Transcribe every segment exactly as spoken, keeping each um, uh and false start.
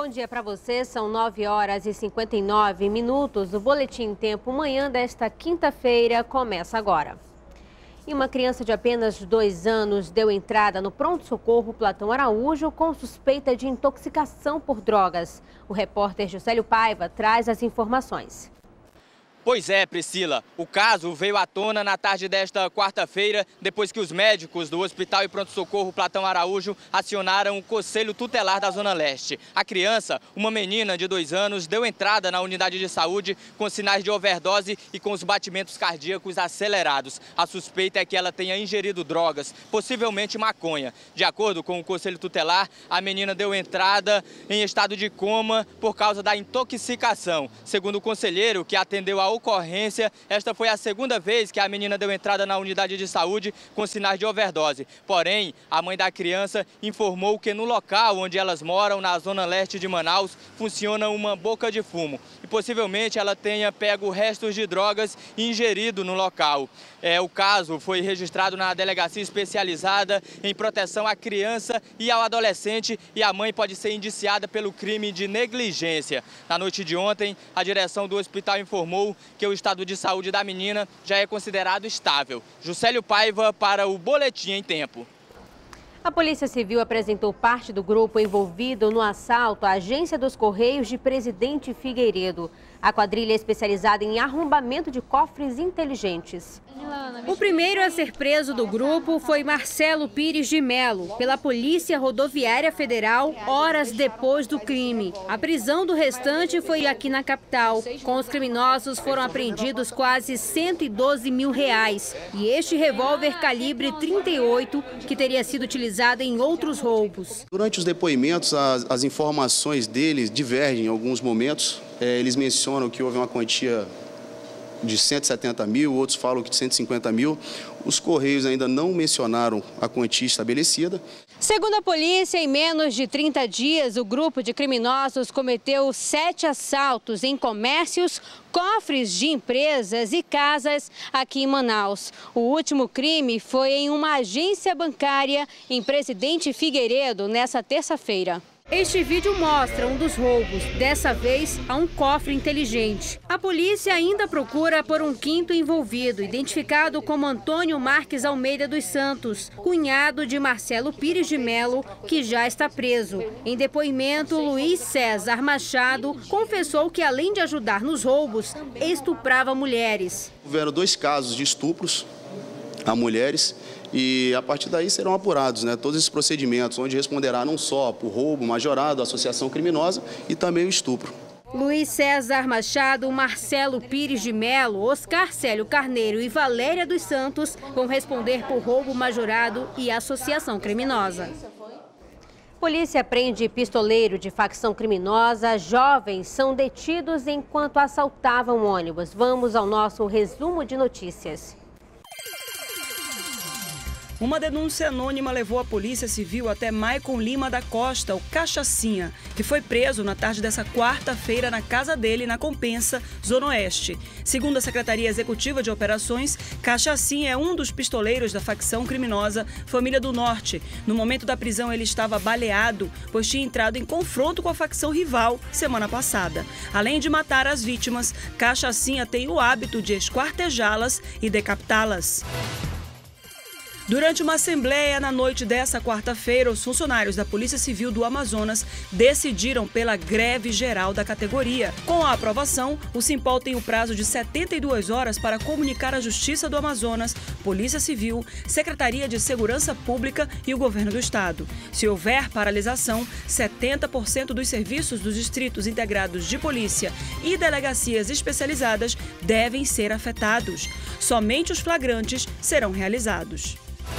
Bom dia para você, são nove horas e cinquenta e nove minutos. O Boletim Tempo Manhã desta quinta-feira começa agora. E uma criança de apenas dois anos deu entrada no pronto-socorro Platão Araújo com suspeita de intoxicação por drogas. O repórter Juscelio Paiva traz as informações. Pois é, Priscila. O caso veio à tona na tarde desta quarta-feira, depois que os médicos do Hospital e Pronto-Socorro Platão Araújo acionaram o Conselho Tutelar da Zona Leste. A criança, uma menina de dois anos, deu entrada na unidade de saúde com sinais de overdose e com os batimentos cardíacos acelerados. A suspeita é que ela tenha ingerido drogas, possivelmente maconha. De acordo com o Conselho Tutelar, a menina deu entrada em estado de coma por causa da intoxicação. Segundo o conselheiro que atendeu a ocorrência, esta foi a segunda vez que a menina deu entrada na unidade de saúde com sinais de overdose. Porém, a mãe da criança informou que no local onde elas moram, na zona leste de Manaus, funciona uma boca de fumo. E possivelmente ela tenha pego restos de drogas e ingerido no local. É, o caso foi registrado na delegacia especializada em proteção à criança e ao adolescente e a mãe pode ser indiciada pelo crime de negligência. Na noite de ontem, a direção do hospital informou que o estado de saúde da menina já é considerado estável. Juscelio Paiva para o Boletim em Tempo. A Polícia Civil apresentou parte do grupo envolvido no assalto à agência dos Correios de Presidente Figueiredo. A quadrilha é especializada em arrombamento de cofres inteligentes. O primeiro a ser preso do grupo foi Marcelo Pires de Melo, pela Polícia Rodoviária Federal, horas depois do crime. A prisão do restante foi aqui na capital. Com os criminosos foram apreendidos quase cento e doze mil reais. E este revólver calibre trinta e oito, que teria sido utilizado em outros roubos. Durante os depoimentos, as, as informações deles divergem em alguns momentos. É, eles mencionam que houve uma quantia de cento e setenta mil, outros falam que de cento e cinquenta mil. Os Correios ainda não mencionaram a quantia estabelecida. Segundo a polícia, em menos de trinta dias, o grupo de criminosos cometeu sete assaltos em comércios, cofres de empresas e casas aqui em Manaus. O último crime foi em uma agência bancária em Presidente Figueiredo, nessa terça-feira. Este vídeo mostra um dos roubos, dessa vez a um cofre inteligente. A polícia ainda procura por um quinto envolvido, identificado como Antônio Marques Almeida dos Santos, cunhado de Marcelo Pires de Melo, que já está preso. Em depoimento, Luiz César Machado confessou que, além de ajudar nos roubos, estuprava mulheres. Houveram dois casos de estupros a mulheres. E a partir daí serão apurados, né, todos esses procedimentos, onde responderá não só por roubo majorado, associação criminosa e também o estupro. Luiz César Machado, Marcelo Pires de Melo, Oscar Célio Carneiro e Valéria dos Santos vão responder por roubo majorado e associação criminosa. Polícia prende pistoleiro de facção criminosa. Jovens são detidos enquanto assaltavam ônibus. Vamos ao nosso resumo de notícias. Uma denúncia anônima levou a Polícia Civil até Maicon Lima da Costa, o Cachacinha, que foi preso na tarde dessa quarta-feira na casa dele, na Compensa, Zona Oeste. Segundo a Secretaria Executiva de Operações, Cachacinha é um dos pistoleiros da facção criminosa Família do Norte. No momento da prisão, ele estava baleado, pois tinha entrado em confronto com a facção rival semana passada. Além de matar as vítimas, Cachacinha tem o hábito de esquartejá-las e decapitá-las. Durante uma assembleia na noite dessa quarta-feira, os funcionários da Polícia Civil do Amazonas decidiram pela greve geral da categoria. Com a aprovação, o Simpol tem o prazo de setenta e duas horas para comunicar à Justiça do Amazonas, Polícia Civil, Secretaria de Segurança Pública e o Governo do Estado. Se houver paralisação, setenta por cento dos serviços dos distritos integrados de polícia e delegacias especializadas devem ser afetados. Somente os flagrantes serão realizados.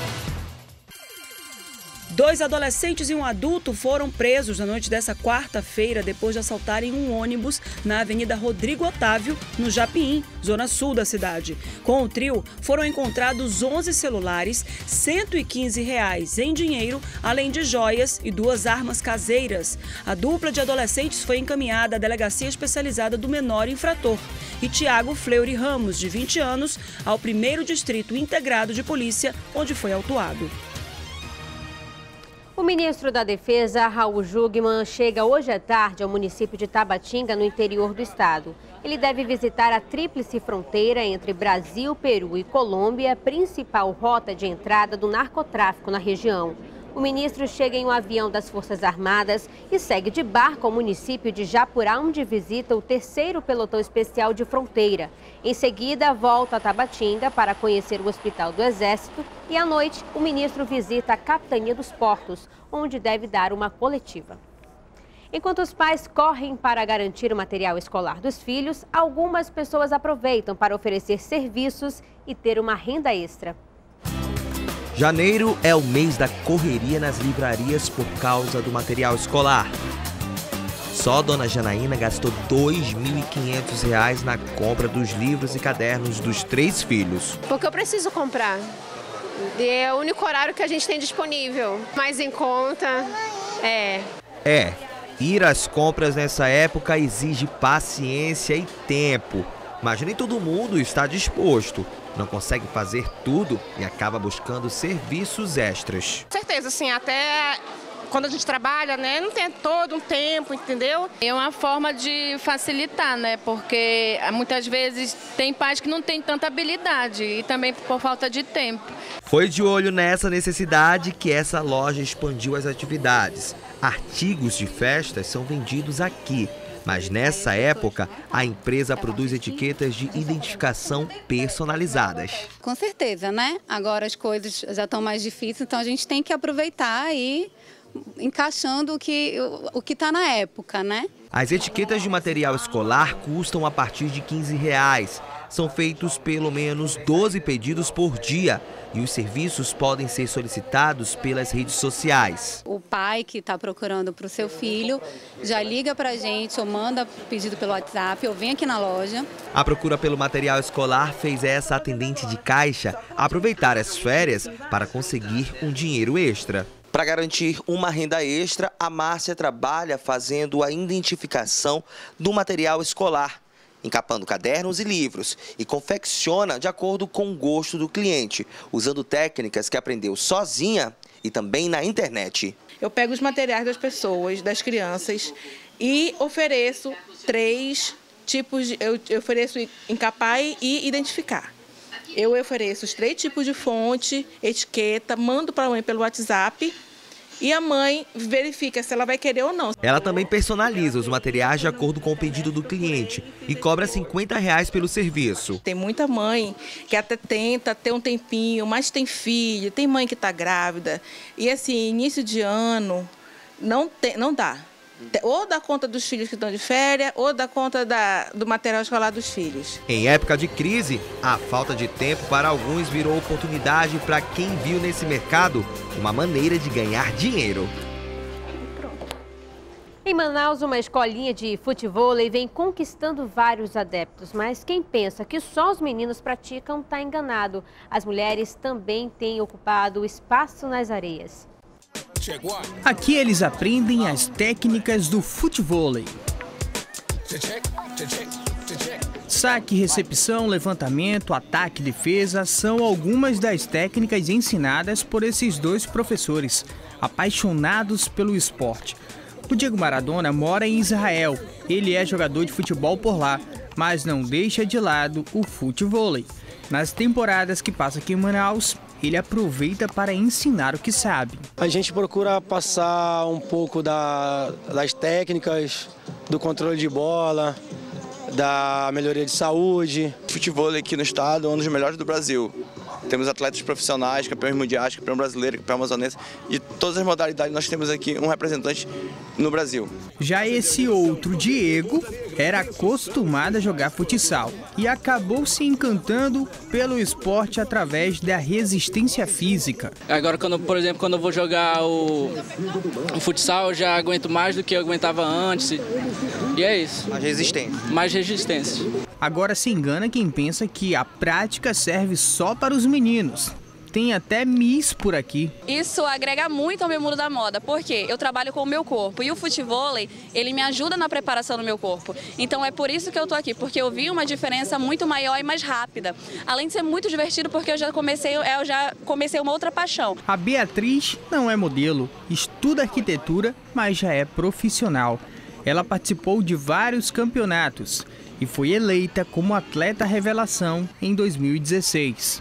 Dois adolescentes e um adulto foram presos na noite dessa quarta-feira depois de assaltarem um ônibus na Avenida Rodrigo Otávio, no Japim, zona sul da cidade. Com o trio, foram encontrados onze celulares, cento e quinze reais em dinheiro, além de joias e duas armas caseiras. A dupla de adolescentes foi encaminhada à Delegacia Especializada do Menor Infrator e Tiago Fleury Ramos, de vinte anos, ao primeiro Distrito Integrado de Polícia, onde foi autuado. O ministro da Defesa, Raul Jungmann, chega hoje à tarde ao município de Tabatinga, no interior do estado. Ele deve visitar a tríplice fronteira entre Brasil, Peru e Colômbia, principal rota de entrada do narcotráfico na região. O ministro chega em um avião das Forças Armadas e segue de barco ao município de Japurá, onde visita o terceiro pelotão especial de fronteira. Em seguida, volta a Tabatinga para conhecer o Hospital do Exército e, à noite, o ministro visita a Capitania dos Portos, onde deve dar uma coletiva. Enquanto os pais correm para garantir o material escolar dos filhos, algumas pessoas aproveitam para oferecer serviços e ter uma renda extra. Janeiro é o mês da correria nas livrarias por causa do material escolar. Só Dona Janaína gastou dois mil e quinhentos reais na compra dos livros e cadernos dos três filhos. Porque eu preciso comprar. É o único horário que a gente tem disponível. Mais em conta, é... É, ir às compras nessa época exige paciência e tempo. Mas nem todo mundo está disposto. Não consegue fazer tudo e acaba buscando serviços extras. Com certeza, assim, até quando a gente trabalha, né, não tem todo um tempo, entendeu? É uma forma de facilitar, né, porque muitas vezes tem pais que não têm tanta habilidade e também por falta de tempo. Foi de olho nessa necessidade que essa loja expandiu as atividades. Artigos de festas são vendidos aqui. Mas nessa época, a empresa produz etiquetas de identificação personalizadas. Com certeza, né? Agora as coisas já estão mais difíceis, então a gente tem que aproveitar e ir encaixando o que o que está na época, né? As etiquetas de material escolar custam a partir de quinze reais. São feitos pelo menos doze pedidos por dia e os serviços podem ser solicitados pelas redes sociais. O pai que está procurando para o seu filho já liga para a gente ou manda pedido pelo WhatsApp ou vem aqui na loja. A procura pelo material escolar fez essa atendente de caixa aproveitar as férias para conseguir um dinheiro extra. Para garantir uma renda extra, a Márcia trabalha fazendo a identificação do material escolar, encapando cadernos e livros, e confecciona de acordo com o gosto do cliente, usando técnicas que aprendeu sozinha e também na internet. Eu pego os materiais das pessoas, das crianças, e ofereço três tipos, de, eu, eu ofereço encapar e identificar. Eu ofereço os três tipos de fonte, etiqueta, mando para a mãe pelo WhatsApp e a mãe verifica se ela vai querer ou não. Ela também personaliza os materiais de acordo com o pedido do cliente e cobra cinquenta reais pelo serviço. Tem muita mãe que até tenta ter um tempinho, mas tem filho, tem mãe que está grávida. E assim, início de ano, não, tem, não dá. Ou dá conta dos filhos que estão de férias, ou dá conta da, do material escolar dos filhos. Em época de crise, a falta de tempo para alguns virou oportunidade para quem viu nesse mercado uma maneira de ganhar dinheiro. Em Manaus, uma escolinha de futevôlei vem conquistando vários adeptos, mas quem pensa que só os meninos praticam está enganado. As mulheres também têm ocupado espaço nas areias. Aqui eles aprendem as técnicas do futevôlei. Saque, recepção, levantamento, ataque e defesa são algumas das técnicas ensinadas por esses dois professores, apaixonados pelo esporte. O Diego Maradona mora em Israel. Ele é jogador de futebol por lá, mas não deixa de lado o futevôlei. Nas temporadas que passa aqui em Manaus, ele aproveita para ensinar o que sabe. A gente procura passar um pouco da, das técnicas, do controle de bola, da melhoria de saúde. O futevôlei aqui no estado é um dos melhores do Brasil. Temos atletas profissionais, campeões mundiais, campeão brasileiro, campeão amazonense. De todas as modalidades nós temos aqui um representante no Brasil. Já esse outro Diego era acostumado a jogar futsal e acabou se encantando pelo esporte através da resistência física. Agora, quando, por exemplo, quando eu vou jogar o, o futsal, eu já aguento mais do que eu aguentava antes. E é isso. Mais resistência. Mais resistência. Agora se engana quem pensa que a prática serve só para os meninos. tem até Miss por aqui. Isso agrega muito ao meu mundo da moda, porque eu trabalho com o meu corpo e o futevôlei, ele me ajuda na preparação do meu corpo. Então é por isso que eu tô aqui, porque eu vi uma diferença muito maior e mais rápida. Além de ser muito divertido, porque eu já comecei, eu já comecei uma outra paixão. A Beatriz não é modelo, estuda arquitetura, mas já é profissional. Ela participou de vários campeonatos e foi eleita como atleta revelação em dois mil e dezesseis.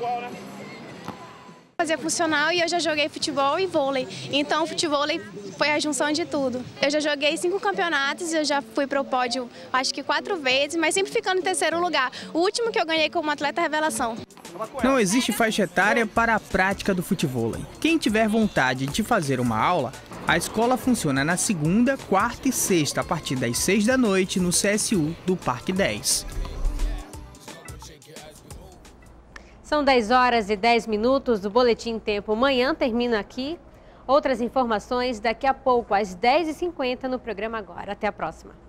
Fazia funcional e eu já joguei futebol e vôlei. Então o futevôlei foi a junção de tudo. Eu já joguei cinco campeonatos, eu já fui para o pódio acho que quatro vezes, mas sempre ficando em terceiro lugar. O último que eu ganhei como atleta revelação. Não existe faixa etária para a prática do futevôlei. Quem tiver vontade de fazer uma aula, a escola funciona na segunda, quarta e sexta, a partir das seis da noite, no C S U do Parque dez. São dez horas e dez minutos, o Boletim Tempo Manhã termina aqui. Outras informações daqui a pouco, às dez e cinquenta, no programa Agora. Até a próxima.